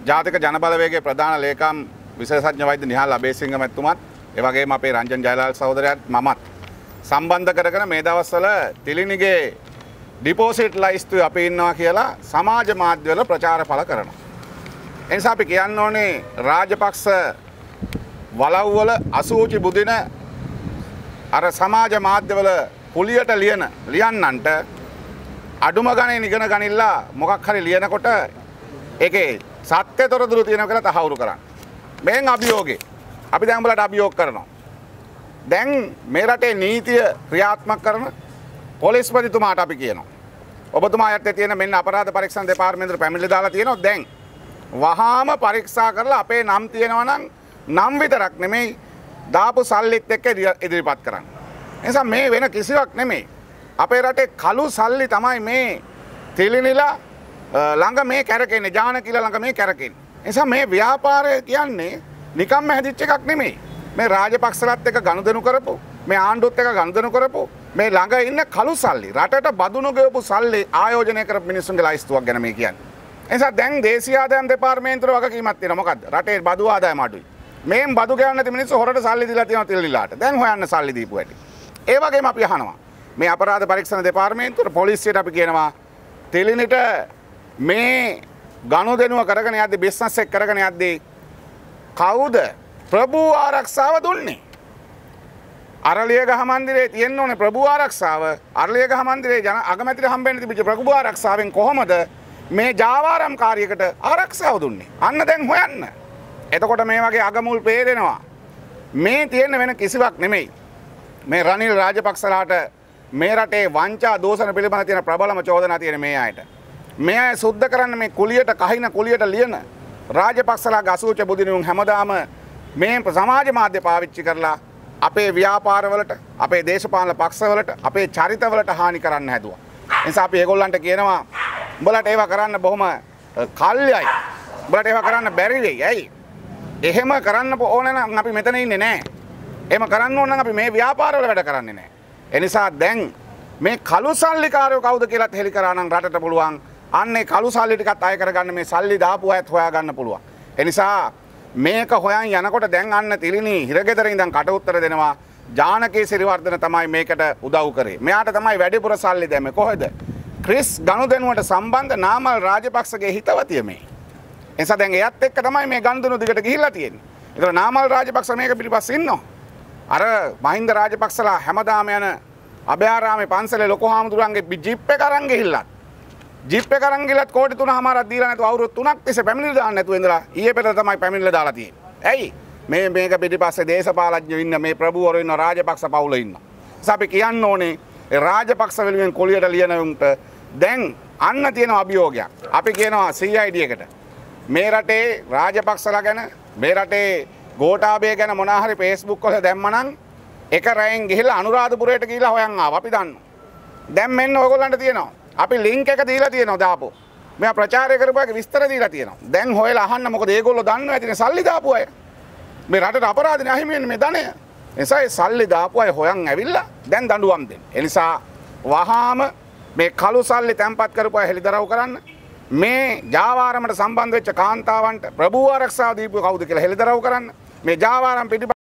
ජාතික ජනබලවේගයේ ප්‍රධාන ලේකම් විශේෂඥ වෛද්‍ය නිහාල් අබේසිංහ මැතිතුමත් ඒ වගේම අපේ රංජන් ජයලාල් සහෝදරයාත් මමත් සම්බන්ධ කරගෙන මේ දවස්වල තිලිනිගේ ඩිපොසිට් ලයිස්තුවේ අපි ඉන්නවා කියලා සමාජ මාධ්‍යවල ප්‍රචාර පළ කරනවා. ඒ නිසා අපි කියන්න ඕනේ රාජපක්ෂ වලව්වල අසූචි බුදින අර සමාජ මාධ්‍යවල කුලියට ලියන්නන්ට අඩුම ගණන් ඉගෙන ගනිලා මොකක් හරි ලියනකොට ඒකේ සත්‍ය තොරතුරු තියෙනවා කියලා තහවුරු කරන්න. මේන් අභියෝගේ අපි දැන් උඹලට අභියෝග කරනවා. දැන් මේ රටේ නීතිය ක්‍රියාත්මක කරන පොලිස්පතිතුමාට අපි කියනවා. ඔබතුමා යටතේ තියෙන මෙන්න අපරාධ පරීක්ෂණ දෙපාර්තමේන්තුවට පැමිණිලි දාලා තියෙනවා. දැන් වහාම පරීක්ෂා කරලා අපේ නම් තියෙනවා නම් නම් විතරක් නෙමෙයි දාපු සල්ලිත් එක්ක ඉදිරිපත් කරන්න. එනිසා මේ වෙන කිසිවක් නෙමෙයි. අපේ රටේ කළු සල්ලි තමයි මේ තිලිනිලා ළඟ මේ කැරකෙන්නේ ජානකිල ළඟ මේ කැරකෙන්නේ. එනිසා මේ ව්‍යාපාරය කියන්නේ නිකම්ම හැදිච්ච එකක් නෙමෙයි. මේ රාජපක්ෂලත් එක්ක ගනුදෙනු කරපු මේ ආණ්ඩුවත් එක්ක ගනුදෙනු කරපු මේ ළඟ ඉන්න කළු සල්ලි රටට බදුණු ගෙවපු සල්ලි ආයෝජනය කරපු මිනිස්සුන්ගේ ලයිස්තුවක් ගැන මේ කියන්නේ. එනිසා දැන් දේශීය ආදායම් දෙපාර්තමේන්තුවේ වගකීමක් තියෙනවා. මොකද්ද? රටේ බදු ආදායම අඩුයි. මේන් බදු ගෙවන්න නැති මිනිස්සු හොරට සල්ලි දීලා තියෙනවා තිලිනිලාට. දැන් හොයන්න සල්ලි දීපු හැටි. ඒ වගේම අපි අහනවා මේ අපරාධ පරීක්ෂණ දෙපාර්තමේන්තුවට පොලිසියට අපි කියනවා තිලිනිට මේ ගනුදෙනුව කරගෙන යද්දී බිස්නස් එක කරගෙන යද්දී කවුද ප්‍රභූ ආරක්ෂාව දුන්නේ? අරලියගහ මන්දිරේ තියෙන්න ඕනේ ප්‍රභූ ආරක්ෂාව. අරලියගහ මන්දිරේ අගමැතිට හම්බෙන්න තිබිච්ච ප්‍රභූ ආරක්ෂාවෙන් කොහොමද මේ ජාවාරම්කාරියකට ආරක්ෂාව දුන්නේ? අන්න දැන් හොයන්න. එතකොට මේ වගේ අගමුල් පේරෙනවා. මේ තියෙන වෙන කිසිවක් නෙමෙයි. මේ රනිල් රාජපක්ෂලාට මේ රටේ වංචා දෝෂණ පිළිබඳ තියෙන ප්‍රබලම චෝදනා තියෙන මේ අයට. මේ අය සුද්ධ කරන්න මේ කුලියට කහින කුලියට ලියන රාජපක්ෂලාගේ අසූච බුදිනුන් හැමදාම මේ සමාජ මාධ්‍ය පාවිච්චි කරලා අපේ ව්‍යාපාරවලට අපේ දේශපාලන පක්ෂවලට අපේ චරිතවලට හානි කරන්න හැදුවා. ඒ නිසා අපි ඒගොල්ලන්ට කියනවා උඹලට ඒවා කරන්න බොහොම කල්යයි. උඹලට ඒවා කරන්න බැරි වෙයි. ඇයි? එහෙම කරන්න ඕනේ නම් අපි මෙතන ඉන්නේ නැහැ. එහෙම කරන්න ඕන නම් අපි මේ ව්‍යාපාරවල වැඩ කරන්නේ නැහැ. ඒ නිසා දැන් මේ කළු සල්ලිකාරයෝ කවුද කියලාත් හෙලි කරා නම් රටට පුළුවන් අන්නේ කළු සල්ලි ටිකත් අය කරගන්න මේ සල්ලි දාපු අයත් හොයා ගන්න පුළුවන්. ඒ නිසා මේක හොයන් යනකොට දැන් අන්න තිලිනි හිරගෙදර ඉඳන් කට උත්තර දෙනවා. ජානකී සිරිවර්ධන තමයි මේකට උදව් කරේ. මෙයාට තමයි වැඩිපුර සල්ලි දැම්මේ. කොහෙද? ක්‍රිස් ගනුදෙනුවට සම්බන්ධ නාමල් රාජපක්ෂගේ හිතවතිය මේ. එනිසා දැන් එයත් එක්ක තමයි මේ ගනුදෙනු දිගට ගිහිල්ලා තියෙන්නේ. ඒතර නාමල් රාජපක්ෂ මේක පිටිපස්සේ ඉන්නවා. අර මහින්ද රාජපක්ෂලා හැමදාම යන අභයාරාමේ පන්සලේ ලොකු හාමුදුරන්ගේ ජිප් එක අරන් ගිහිල්ලා ජිප් එක අරන් ගිහලත් කෝටි 3මාරක් දීලා නැතුව අවුරුදු 3ක් තිස්සේ පැමිණිලි දාන්න නැතුව ඉඳලා ඊයේ පෙරේද තමයි පැමිණිලි දාලා තියෙන්නේ. ඇයි? මේක පිටිපස්සේ දේශපාලඥයෝ ඉන්න මේ ප්‍රභූවරු ඉන්න රාජපක්ෂ පවුල ඉන්න. අපි කියන්න ඕනේ ඒ රාජපක්ෂ වෙනුවෙන් කොලියට ලියන උන්ට දැන් අන්න තියෙන අභියෝගයක්. අපි කියනවා CID එකට මේ රටේ රාජපක්ෂලා ගැන මේ රටේ ගෝඨාභය ගැන මොනවා හරි Facebook වල දැම්මනම් එක රැයෙන් ගිහිල්ලා අනුරාධපුරයට ගිහිල්ලා හොයන් ආවා. අපි දන්නවා. දැන් මෙන්න ඔයගොල්ලන්ට තියෙනවා. අපි ලින්ක් එක දීලා තියෙනවා දාපු. මෙයා ප්‍රචාරය කරපුවාගේ විස්තර දීලා තියෙනවා. දැන් හොයලා අහන්න මොකද ඒගොල්ලෝ දන්නවා ඇතිනේ සල්ලි දාපු අය. මේ රටට අපරාධනේ අහිමි වෙන්නේ මේ ධනය. එනිසා ඒ සල්ලි දාපු අය හොයන් ඇවිල්ලා දැන් දඬුවම් දෙන්න. ඒ නිසා වහාම මේ කළු සල්ලි තැන්පත් කරපු අය හෙළිදරව් කරන්න. මේ ජාවාරමට සම්බන්ධ වෙච්ච කාන්තාවන්ට ප්‍රභූ ආරක්ෂාව දීපු කවුද කියලා හෙළිදරව් කරන්න. මේ ජාවාරම් පිටි